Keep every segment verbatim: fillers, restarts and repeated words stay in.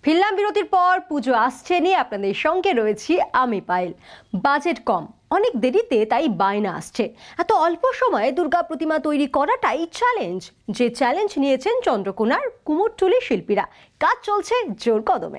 ফিরলাম বিরতির পর। পুজো আসছে নিয়ে আপনাদের সঙ্গে রয়েছি আমি পায়েল। বাজেট কম, অনেক দেরিতে, তাই বায়না আসছে। এত অল্প সময়ে দুর্গা প্রতিমা তৈরি করাটাই চ্যালেঞ্জ, যে চ্যালেঞ্জ নিয়েছেন চন্দ্রকোনার কুমোরটুলি শিল্পীরা। কাজ চলছে জোর কদমে।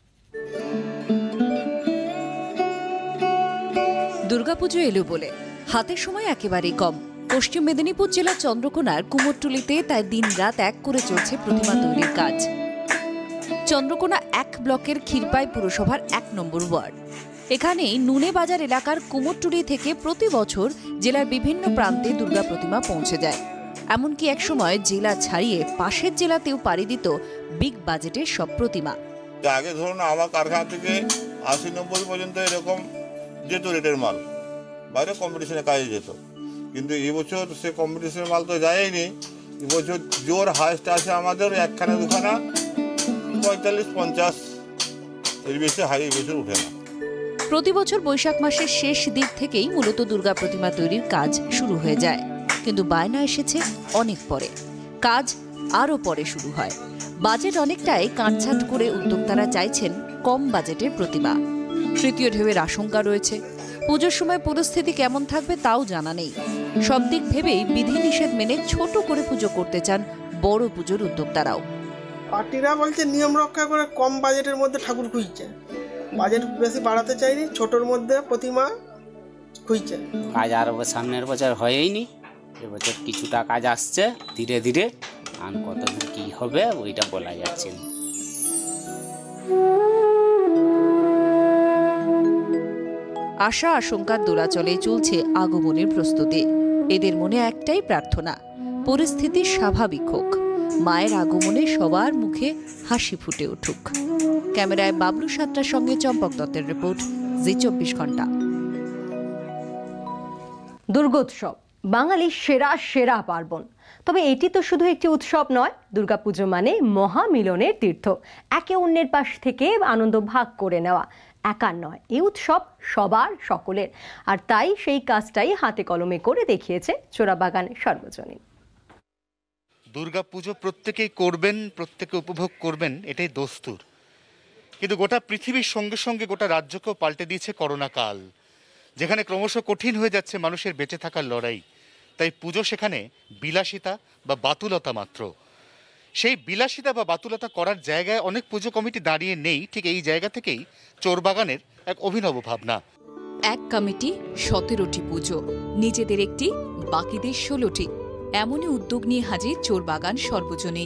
দুর্গাপুজো এলো বলে হাতে সময় একেবারেই কম। পশ্চিম মেদিনীপুর জেলার চন্দ্রকোনার কুমোরটুলিতে তাই দিন রাত এক করে চলছে প্রতিমা তৈরির কাজ। চন্দ্রকোনা এক ব্লকের ক্ষীরপাই পুরসভার এক নম্বর ওয়ার্ড। এখানে নুনে বাজার এলাকার কুমোরটুলি থেকে প্রতি বছর জেলার বিভিন্ন প্রান্তে দুর্গা প্রতিমা পৌঁছে যায়। এমনকি একসময় জেলা ছাড়িয়ে পাশের জেলাতেও পাড়ি দিত বিগ বাজেটের সব প্রতিমা। আগে ধরুন আমার কারখানা থেকে আশি নব্বই পর্যন্ত এরকম যেত রেটের মাল, বাইরে কম্পিটিশনে কাজে যেত। কিন্তু এবছর সে কম্পিটিশনের মাল তো যায়নি। এবছর জোর হাইস্ট আছে আমাদের একখানা দুখানা পঁয়তাল্লিশ পঞ্চাশ, এর বেশি হাই এবছর উঠে না। প্রতি বছর বৈশাখ মাসের শেষ দিক থেকেই মূলত দুর্গা প্রতিমা তৈরির কাজ শুরু হয়ে যায়, কিন্তু বায়না এসেছে অনেক পরে। কাজ আরও পরে শুরু হয়। বাজেট অনেকটাই কাটছাঁট করে উদ্যোক্তারা চাইছেন কম বাজেটের প্রতিমা। তৃতীয় ঢেউয়ের আশঙ্কা রয়েছে। পুজোর সময় পরিস্থিতি কেমন থাকবে তাও জানা নেই। সব দিক ভেবেই বিধিনিষেধ মেনে ছোট করে পুজো করতে চান বড় পুজোর উদ্যোক্তারাও। পার্টিরা বলছে নিয়ম রক্ষা করে কম বাজেটের মধ্যে ঠাকুর খুঁজছে, বাজেট বেশি বাড়াতে চাইনি, ছোটোর মধ্যে প্রতিমা খুঁজছে। কাজ আর সামনের বছর হয়ইনি, এবছর কিছুটা কাজ আসছে ধীরে ধীরে। আর কতদিন কী হবে ওইটা বলা যাচ্ছে না। আশা আশঙ্কার দোলাচলে চলছে আগমনের প্রস্তুতি। এদের মনে একটাই প্রার্থনা, পরিস্থিতি স্বাভাবিক হোক, মায়ের আগমনে সবার মুখে হাসি ফুটে উঠুক। ক্যামেরায় বাবলু সাত্রার সঙ্গে চম্পক দত্তের রিপোর্ট, জি চব্বিশ ঘন্টা। দুর্গোৎসব বাঙালির সেরা সেরা পার্বণ। তবে এটি তো শুধু একটি উৎসব নয়, দুর্গাপুজো মানে মহামিলনের তীর্থ। একে অন্যের পাশ থেকে আনন্দ ভাগ করে নেওয়া। একার নয়, এই উৎসব সবার, সকলের। আর তাই সেই কাজটাই হাতে কলমে করে দেখিয়েছে চোরাবাগান সর্বজনীন। দুর্গাপুজো প্রত্যেকেই করবেন, প্রত্যেকে উপভোগ করবেন, এটাই দস্তুর। কিন্তু গোটা পৃথিবীর সঙ্গে সঙ্গে গোটা রাজ্যকেও পাল্টে দিয়েছে করোনা কাল, যেখানে ক্রমশ কঠিন হয়ে যাচ্ছে মানুষের বেঁচে থাকার লড়াই। তাই পুজো সেখানে বিলাসিতা বা বাতুলতা মাত্র। সেই বিলাসিতা বা বাতুলতা করার জায়গায় অনেক পুজো কমিটি দাঁড়িয়ে নেই। ঠিক এই জায়গা থেকেই চোরবাগানের এক অভিনব ভাবনা। এক কমিটি, সতেরোটি পুজো, নিজেদের একটি, বাকিদের ষোলোটি। এমনই উদ্যোগ নিয়ে হাজির চোরবাগান সর্বজনীন।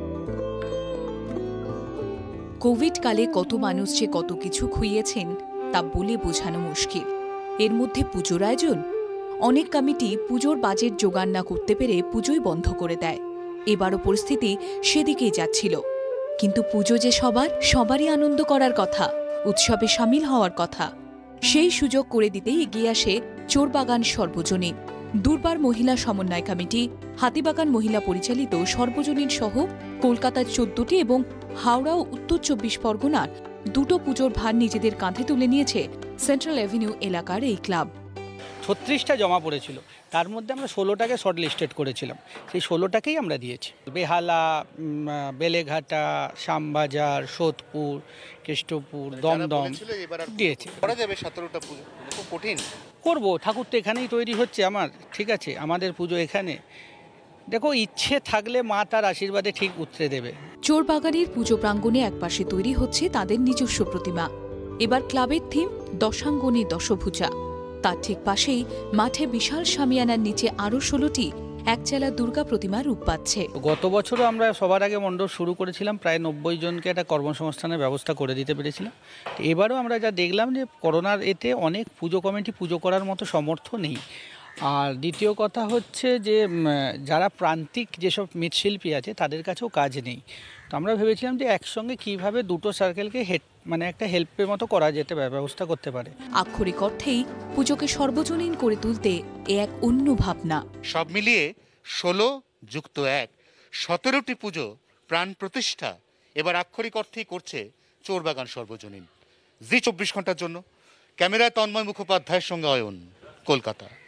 কোভিড কালে কত মানুষ যে কত কিছু খুইয়েছেন তা বলে বোঝানো মুশকিল। এর মধ্যে পুজোর আয়োজন। অনেক কমিটি পুজোর বাজেট জোগাড় না করতে পেরে পুজোই বন্ধ করে দেয়। এবারও পরিস্থিতি সেদিকেই যাচ্ছিল। কিন্তু পুজো যে সবার, সবারই আনন্দ করার কথা, উৎসবে সামিল হওয়ার কথা। সেই সুযোগ করে দিতেই এগিয়ে আসে চোরবাগান সর্বজনীন। দুর্বার মহিলা সমন্বয় কমিটি, হাতিবাগান মহিলা পরিচালিত সর্বজনীন সহ কলকাতার চোদ্দটি এবং হাওড়া ও উত্তর চব্বিশ পরগনার দুটো পুজোর ভার নিজেদের কাঁধে তুলে নিয়েছে সেন্ট্রাল অ্যাভিনিউ এলাকার এই ক্লাব। ছত্রিশটা জমা পড়েছিল, তার মধ্যে আমরা ষোলোটাকে শর্ট লিস্টেড করেছিলাম। সেই ষোলোটাকেই আমরা দিয়েছি। বেহালা, বেলেঘাটা, শ্যামবাজার, সোদপুর, কেষ্টপুর, দমদম দিয়েছি। কঠিন করবো, ঠাকুর তো এখানেই তৈরি হচ্ছে আমার, ঠিক আছে, আমাদের পুজো এখানে। দেখো, ইচ্ছে থাকলে মা তার আশীর্বাদে ঠিক উতরে দেবে। চোরবাগানের পুজো প্রাঙ্গণে একপাশে তৈরি হচ্ছে তাদের নিজস্ব প্রতিমা। এবার ক্লাবের থিম দশাঙ্গনী দশভুজা। তার ঠিক পাশেই মাঠে বিশাল শামিয়ানার নিচে আরও ষোলোটি একচালা দুর্গা প্রতিমার রূপ পাচ্ছে। গত বছরও আমরা সবার আগে মণ্ডপ শুরু করেছিলাম, প্রায় নব্বই জনকে একটা কর্মসংস্থানের ব্যবস্থা করে দিতে পেরেছিলাম। এবারও আমরা যা দেখলাম যে করোনার এতে অনেক পুজো কমিটি পুজো করার মতো সমর্থ নেই। আর দ্বিতীয় কথা হচ্ছে যে যারা প্রান্তিক যেসব মৃৎশিল্পী আছে তাদের কাছেও কাজ নেই। তো আমরা ভেবেছিলাম যে একসঙ্গে কিভাবে দুটো সার্কেলকে হেড মানে একটা হেল্পের মতো করা যেতে ব্যবস্থা করতে পারে। আক্ষরিক অর্থেই পুজোকে সর্বজনীন করে তুলতে এ এক অন্য ভাবনা। সব মিলিয়ে ষোলো যুক্ত এক, সতেরোটি পুজো প্রাণ প্রতিষ্ঠা এবার আক্ষরিক অর্থেই করছে চোরবাগান সর্বজনীন। জি চব্বিশ ঘন্টার জন্য ক্যামেরায় তন্ময় মুখোপাধ্যায়ের সঙ্গে অয়ন, কলকাতা।